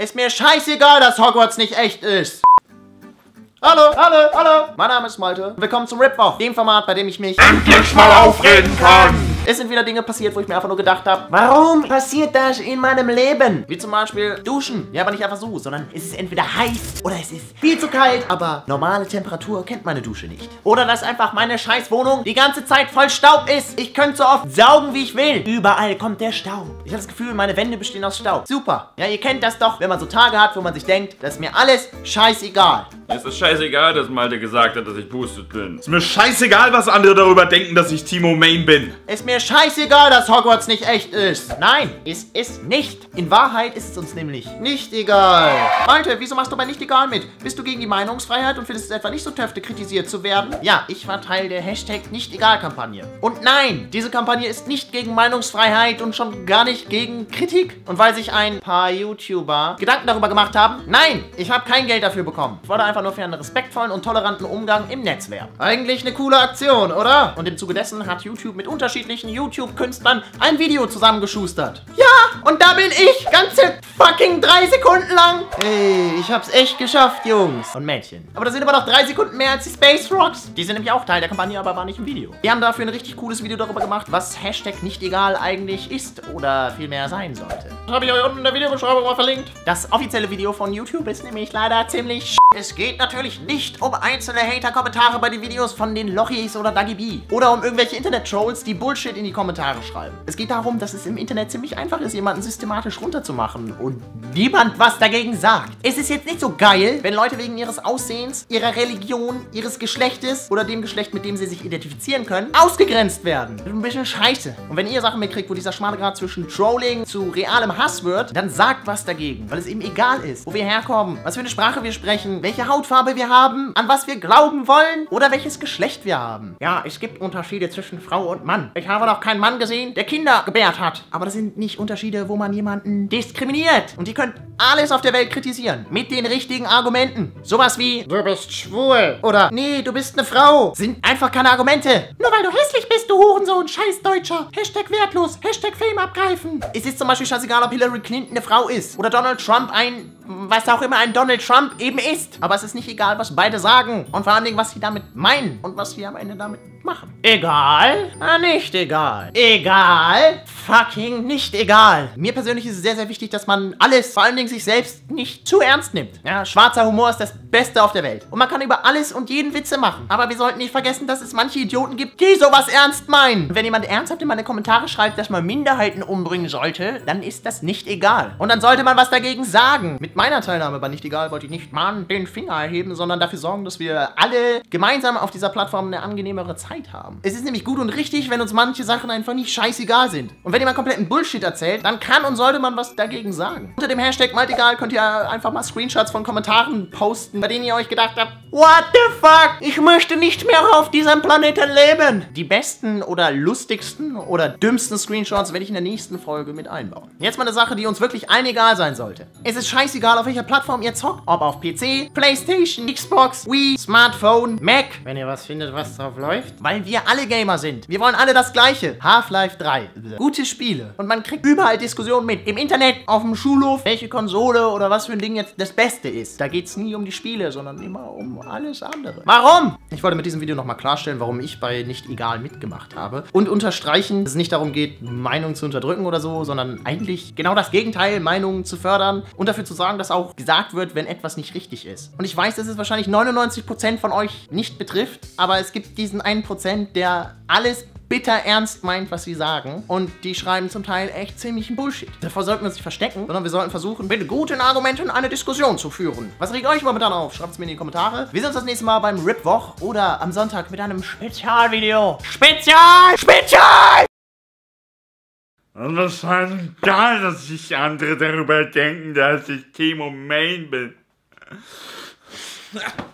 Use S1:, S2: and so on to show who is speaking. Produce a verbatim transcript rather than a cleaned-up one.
S1: Ist mir scheißegal, dass Hogwarts nicht echt ist. Hallo, hallo, hallo. Mein Name ist Malte. Willkommen zum Rip-Off, dem Format, bei dem ich mich
S2: endlich mal aufreden kann.
S1: Es sind wieder Dinge passiert, wo ich mir einfach nur gedacht habe, warum passiert das in meinem Leben? Wie zum Beispiel Duschen. Ja, aber nicht einfach so, sondern es ist entweder heiß oder es ist viel zu kalt. Aber normale Temperatur kennt meine Dusche nicht. Oder dass einfach meine scheiß Wohnung die ganze Zeit voll Staub ist. Ich könnte so oft saugen, wie ich will. Überall kommt der Staub. Ich habe das Gefühl, meine Wände bestehen aus Staub. Super. Ja, ihr kennt das doch, wenn man so Tage hat, wo man sich denkt, das ist mir alles scheißegal.
S2: Es ist scheißegal, dass Malte gesagt hat, dass ich boosted bin. Ist mir scheißegal, was andere darüber denken, dass ich Timo Main bin.
S1: Ist mir scheißegal, dass Hogwarts nicht echt ist. Nein, es ist nicht. In Wahrheit ist es uns nämlich nicht egal. Malte, wieso machst du bei nicht egal mit? Bist du gegen die Meinungsfreiheit und findest es etwa nicht so töfte, kritisiert zu werden? Ja, ich war Teil der Hashtag nicht egal Kampagne. Und nein, diese Kampagne ist nicht gegen Meinungsfreiheit und schon gar nicht gegen Kritik. Und weil sich ein paar YouTuber Gedanken darüber gemacht haben, nein, ich habe kein Geld dafür bekommen. Ich wollte einfach nur für einen respektvollen und toleranten Umgang im Netz werben. Eigentlich eine coole Aktion, oder? Und im Zuge dessen hat YouTube mit unterschiedlichen YouTube-Künstlern ein Video zusammengeschustert. Ja, und da bin ich, ganze fucking drei Sekunden lang. Hey, ich hab's echt geschafft, Jungs und Mädchen. Aber das sind aber noch drei Sekunden mehr als die Space Rocks. Die sind nämlich auch Teil der Kampagne, aber war nicht im Video. Wir haben dafür ein richtig cooles Video darüber gemacht, was Hashtag nicht egal eigentlich ist oder vielmehr sein sollte. Das habe ich euch unten in der Videobeschreibung mal verlinkt. Das offizielle Video von YouTube ist nämlich leider ziemlich. Es geht natürlich nicht um einzelne Hater-Kommentare bei den Videos von den Lochis oder Dagi B. Oder um irgendwelche Internet-Trolls, die Bullshit in die Kommentare schreiben. Es geht darum, dass es im Internet ziemlich einfach ist, jemanden systematisch runterzumachen und niemand was dagegen sagt. Es ist jetzt nicht so geil, wenn Leute wegen ihres Aussehens, ihrer Religion, ihres Geschlechtes oder dem Geschlecht, mit dem sie sich identifizieren können, ausgegrenzt werden. Das ist ein bisschen scheiße. Und wenn ihr Sachen mitkriegt, wo dieser schmale Grad zwischen Trolling zu realem Hass wird, dann sagt was dagegen, weil es eben egal ist, wo wir herkommen, was für eine Sprache wir sprechen, welche Hautfarbe wir haben, an was wir glauben wollen oder welches Geschlecht wir haben. Ja, es gibt Unterschiede zwischen Frau und Mann. Ich habe noch keinen Mann gesehen, der Kinder gebärt hat. Aber das sind nicht Unterschiede, wo man jemanden diskriminiert. Und ihr könnt alles auf der Welt kritisieren. Mit den richtigen Argumenten. Sowas wie, du bist schwul. Oder, nee, du bist eine Frau. Sind einfach keine Argumente. Nur weil du hässlich bist, du Hurensohn, scheiß Deutscher. Hashtag wertlos, Hashtag Fame abgreifen. Es ist zum Beispiel scheißegal, ob Hillary Clinton eine Frau ist. Oder Donald Trump ein, was auch immer ein Donald Trump eben ist. Aber es ist nicht egal, was beide sagen. Und vor allen Dingen, was sie damit meinen. Und was sie am Ende damit machen. Egal? Na, nicht egal. Egal? Fucking nicht egal. Mir persönlich ist es sehr, sehr wichtig, dass man alles, vor allen Dingen sich selbst, nicht zu ernst nimmt. Ja, schwarzer Humor ist das Beste auf der Welt. Und man kann über alles und jeden Witze machen. Aber wir sollten nicht vergessen, dass es manche Idioten gibt, die sowas ernst meinen. Und wenn jemand ernsthaft in meine Kommentare schreibt, dass man Minderheiten umbringen sollte, dann ist das nicht egal. Und dann sollte man was dagegen sagen. Mit meiner Teilnahme bei Nicht Egal wollte ich nicht mal den Finger erheben, sondern dafür sorgen, dass wir alle gemeinsam auf dieser Plattform eine angenehmere Zeit haben. Es ist nämlich gut und richtig, wenn uns manche Sachen einfach nicht scheißegal sind. Und wenn jemand kompletten Bullshit erzählt, dann kann und sollte man was dagegen sagen. Unter dem Hashtag Maltegal könnt ihr einfach mal Screenshots von Kommentaren posten, bei denen ihr euch gedacht habt, what the fuck? Ich möchte nicht mehr auf diesem Planeten leben. Die besten oder lustigsten oder dümmsten Screenshots werde ich in der nächsten Folge mit einbauen. Jetzt mal eine Sache, die uns wirklich allen egal sein sollte. Es ist scheißegal, auf welcher Plattform ihr zockt. Ob auf P C, Playstation, Xbox, Wii, Smartphone, Mac. Wenn ihr was findet, was drauf läuft. Weil wir alle Gamer sind. Wir wollen alle das Gleiche. Half-Life drei. Gute Spiele. Und man kriegt überall Diskussionen mit. Im Internet, auf dem Schulhof, welche Konsole oder was für ein Ding jetzt das Beste ist. Da geht es nie um die Spiele, sondern immer um alles andere. Warum? Ich wollte mit diesem Video nochmal klarstellen, warum ich bei Nicht Egal mitgemacht habe. Und unterstreichen, dass es nicht darum geht, Meinungen zu unterdrücken oder so, sondern eigentlich genau das Gegenteil, Meinungen zu fördern und dafür zu sorgen, dass auch gesagt wird, wenn etwas nicht richtig ist. Und ich weiß, dass es wahrscheinlich neunundneunzig Prozent von euch nicht betrifft, aber es gibt diesen einen Prozent, der alles bitter ernst meint, was sie sagen. Und die schreiben zum Teil echt ziemlichen Bullshit. Davor sollten wir uns nicht verstecken, sondern wir sollten versuchen, mit guten Argumenten eine Diskussion zu führen. Was regt euch momentan auf? Schreibt es mir in die Kommentare. Wir sehen uns das nächste Mal beim Rip-Woch oder am Sonntag mit einem Spezialvideo. Spezial! Spezial!
S2: Und was heißt egal, dass sich andere darüber denken, dass ich Timo Main bin.